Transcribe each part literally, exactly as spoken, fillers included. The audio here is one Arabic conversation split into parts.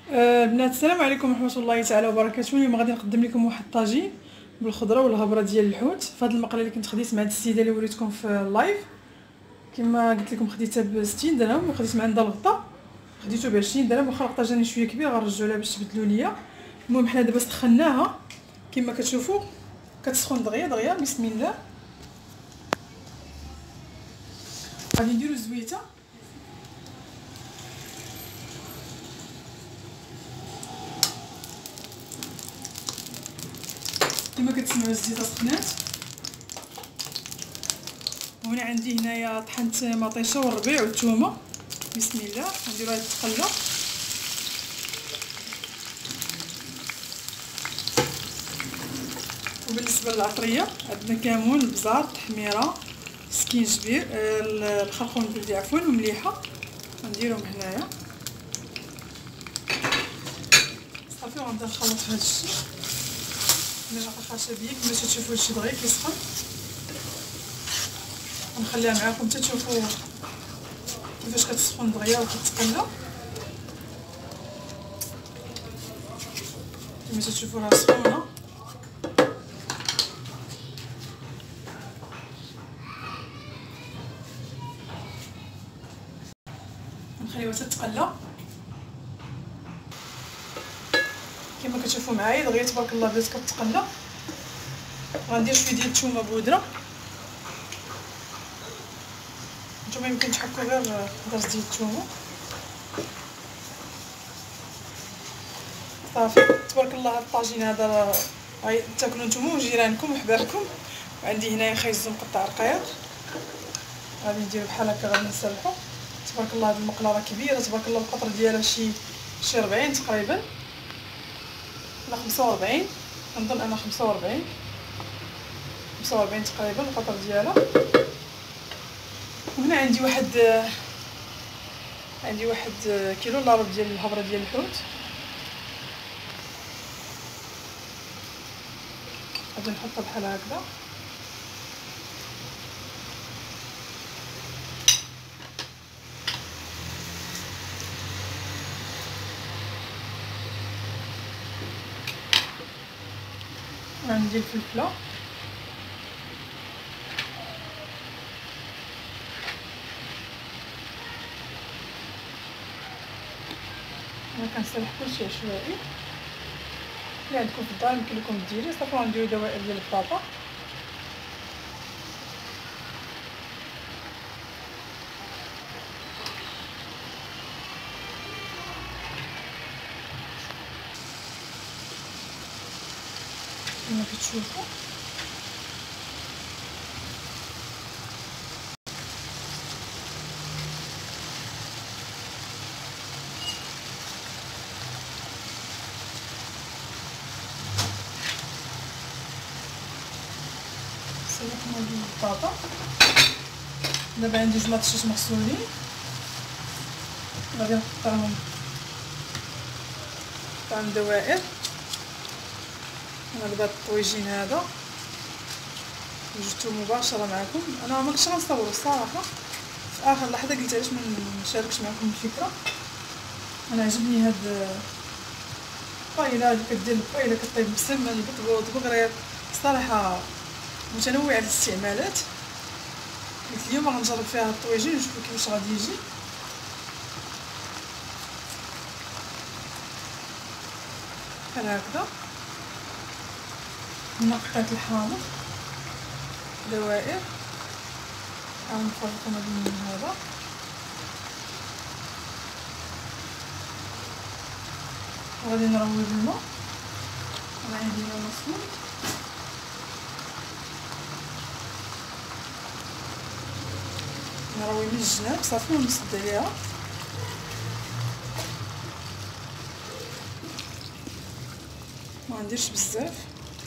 أه البنات، السلام عليكم ورحمه الله تعالى وبركاته. اليوم غادي نقدم لكم واحد الطاجين بالخضره والهبره ديال الحوت. في هذه المقله اللي كنت خديت مع هاد السيده اللي وريتكم في اللايف، كما قلت لكم خديتها ب ستين درهم، وخديت مع عندها الغطا خديته ب عشرين درهم. واخا الغطا جاني شويه كبير غنرجعو لها باش تبدلوا ليا. المهم حنا دابا سخناها كما كتشوفوا، كتسخن دغيا دغيا. بسم الله. غادي نديرو الزويته، كما كتسمعوا الزيت سخنات. وهنا عندي هنايا طحنت مطيشه والربيع والثومه. بسم الله. نديرو هاد التقله، وبالنسبه للعطريه عندنا كمون، البزار، التحميره، سكينجبير، الخرخون البلدي عفوا، ومليحه نديرهم هنايا صافي. وغنبدا نخلط في هذا الشيء. مرقه خشبيه كما تشوفوا هادشي دغيا كيسخن. غنخليها معاكم حتى تشوفوا كيفاش كتسخن دغيا وكتقلى. كما تشوفوا راه سخونه. نخليوها حتى تقلى كما كتشوفوا معايا دغيا تبارك الله بدات كتقلى. غندير شويه ديال الثومه بودره. نتوما يمكن تحكوا غير درجه ديال الثومه. صافي تبارك الله. هذا الطاجين هذا راه تاكلوا نتوما وجيرانكم وحبابكم. وعندي هنايا خيزو مقطع رقيق، غادي ندير بحال هكا، غادي نسلحو. تبارك الله هذه المقله راه كبيره تبارك الله. القطر ديالها شي شي ربعين تقريبا ولا خمسة وربعين، كنظن انا خمسة وربعين خمسة وربعين تقريبا القطر ديالها. وهنا عندي واحد عندي واحد كيلو الا ربع ديال الهبره ديال الحوت. غادي نحطها بحال هكذا. وعندي الفلفله، انا كنسلح كلشي عشوائي. اللي عندكم في الدار يمكن لكم ديري. صافي غنديرو دوائر ديال البطاطا. كما كتشوفوا سلقنا ديال البطاطا. دابا عندي جوج مطيشات مغسولين، غادي نقطعهم نقطعهم دوائر. انا دابا الطويجين هذا جبتو مباشره معكم. انا ما كنتش غنصور الصراحه، في اخر لحظه قلت علاش ما نشاركش معكم الفكره. انا عجبني هاد الطايله اللي كدير الطايله كطيب بالسمن بالبطبوط بغرير. الصراحه متنوعه الاستعمالات. قلت اليوم غنجرب فيها الطويجين ونشوف كيفاش غادي يجي. بحال هكذا. هنا قطعت الحامض دوائر، غنفرق ما بين هذا. وغادي نروي بالماء. انا عندي هنا مسلوق. نروي من الجناب صافي ونسد عليها. ما نديرش بزاف.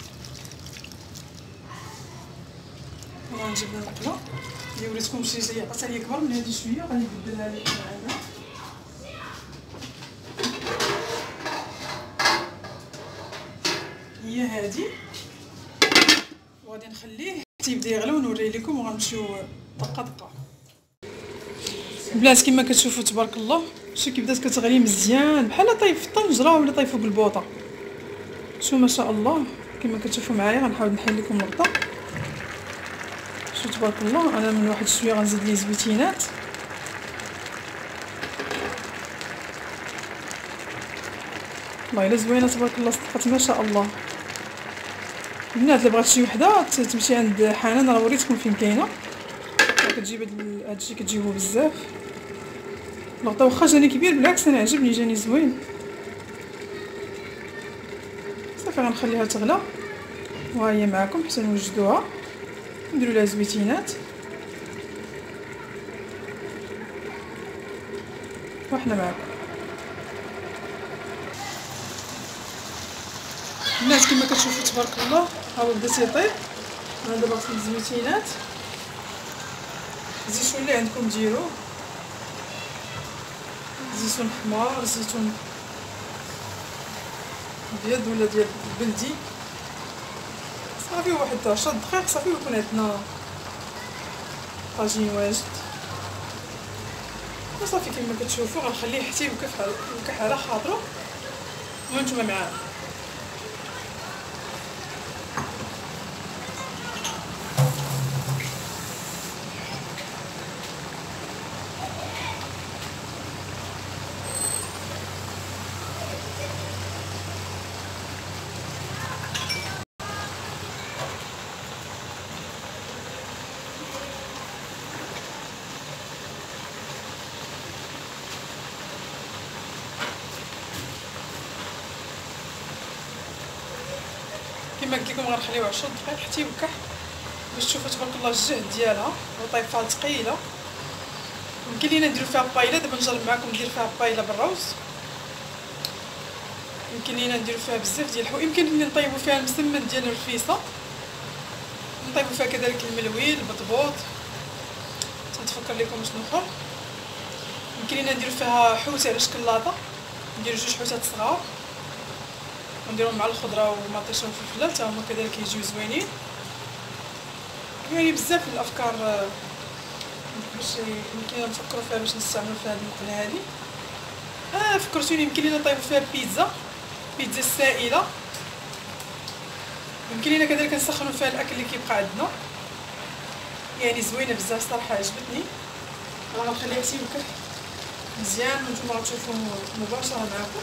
غنجيب المقله اللي وريتكم شي جايه عطاتها لي كبر من هذه شويه، غادي نبدلها لكم معنا. هي هذه. وغادي نخليه حتى يبدا يغلى ونوريه لكم، وغنمشيو دقه دقه. البنات كما كتشوفوا تبارك الله شوف كي بدات كتغلي مزيان بحال طايف في الطنجره ولا طايفو بالبوطه. شو ما شاء الله كما كتشوفوا معايا. غنحاول نحل لكم الغطا. شو تبارك الله. انا من واحد شويه غنزيد ليه زويتينات. والله الا زوينه تبارك الله صدقت ما شاء الله. البنات اللي بغات شي وحده تمشي عند حنان راه وريتكم فين كاينه. كتجيب هاد الشيء كتجيبوه بزاف. الغطا واخا جاني كبير بالعكس انا عجبني جاني زوين. صافي غنخليها تغلى وها هي معكم حتى نوجدوها. نديروا لها زويتينات وحنا معكم. الناس كما كتشوفوا تبارك الله ها هو بدا تيطيب. انا دابا غنزيد الزويتينات. الزيتون اللي عندكم ديروه، زيتون حمار، زيتون ابيض ولا ديال البلدي. صافي واحد عشر دقائق صافي ويكون عندنا طاجين واجد. وصافي كما كتشوفوا غنخليه حتى يوقف يوقف على خاطرو وانتم معاه. كما قلت لكم غنخليوه عشر دقائق حتى يوقع باش تشوفوا تبارك الله الجهد ديالها وطايفه ثقيله. يمكن لينا نديرو فيها بايله. دابا نجرب معكم ندير فيها بايله بالروز. يمكن لينا نديرو فيها بزاف ديال الحوايج. يمكن لينا نطيبوا فيها المسمن ديال الرفيصه، نطيبوا فيها كذلك الملوي البطبوط. تنتفكر لكم شنو اخر. يمكن لينا نديرو فيها حوت على شكل لاطه. نديرو جوج حوتات صغار ونديرهم مع الخضره ومطيشه وفلفله حتى هما كذلك يجيو زوينين. يعني بزاف من الافكار باش يمكن نفكروا فيها باش نستعملوا في هذه المقله هذه. اه فكرتوني يمكن لينا نطيبوا فيها بيتزا، بيتزا سائله. يمكن لينا كذلك نسخنوا فيها الاكل اللي كيبقى عندنا. يعني زوينه بزاف صراحه عجبتني. انا غنخليها حتى يوقف مزيان وانتم غتشوفوا مباشره معكم.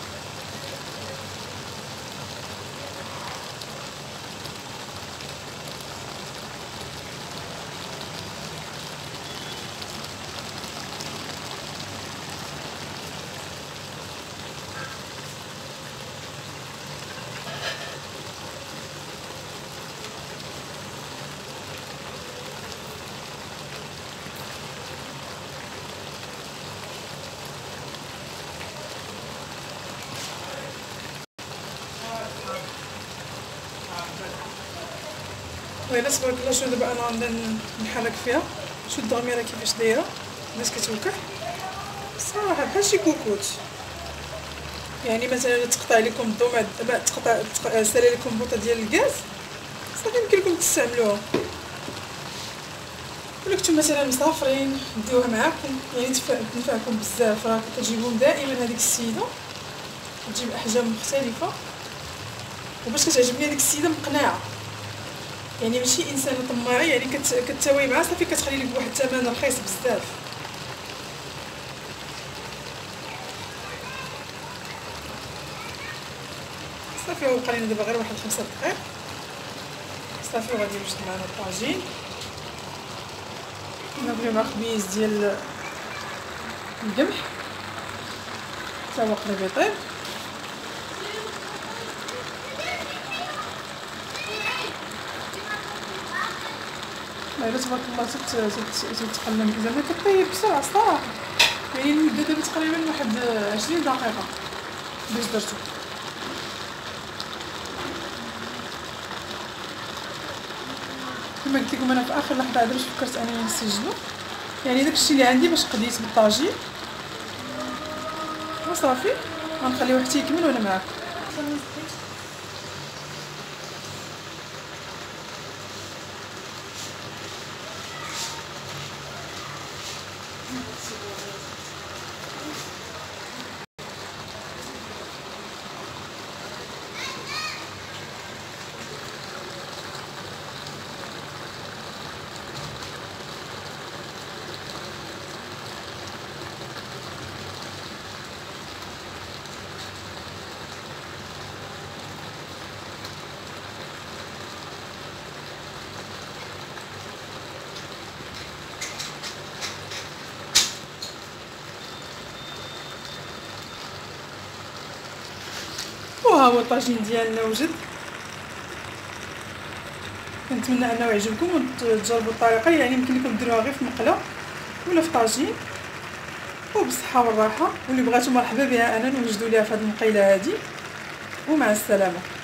ويلا تبارك الله. شو دابا انا غنبدا نحرك فيها. شو الدغميره كيفاش دايره الناس كتوقع صراحه بحال شي كوكوت. يعني مثلا تقطع لكم الضو مع تقطع سالي لكم بوطه ديال الغاز صافي يمكن لكم تستعملوها. ولا كنتم مثلا مسافرين ديوها معاكم يعني تنفعكم بزاف. راه كتجيبهم دائما هذيك السيده تجيب احجام مختلفه. وباش كتعجبني هذيك السيده مقنعه يعني ماشي انسانه طماعه. يعني كتساوي معها صافي كتخلي لك بواحد الثمن رخيص بزاف. صافي هو بقى لينا دابا غير واحد خمسة دقائق صافي وغادي يوجد معنا الطاجين. نبغيو مع خبيز ديال القمح حتى هو قريب يطيب. لا تبارك الله تتقلم زعما كطيب بسرعه الصراحه. يعني المده دابا تقريبا واحد عشرين دقيقه باش درتو. كما قلت لكم انا في اخر لحظه عاد باش فكرت انني نسجلو. يعني داكشي اللي عندي باش قديت بالطاجين وصافي غنخليوه حتى يكمل وانا معاكم. وها هو الطاجين ديالنا وجد. كنتمنى انه يعجبكم وتجربوا الطريقه، يعني يمكن لكم ديروها غير في مقله ولا في طاجين وبالصحه والراحه. واللي بغاتو مرحبا بها انا نوجدوا ليها في هذه المقيله هذه. ومع السلامه.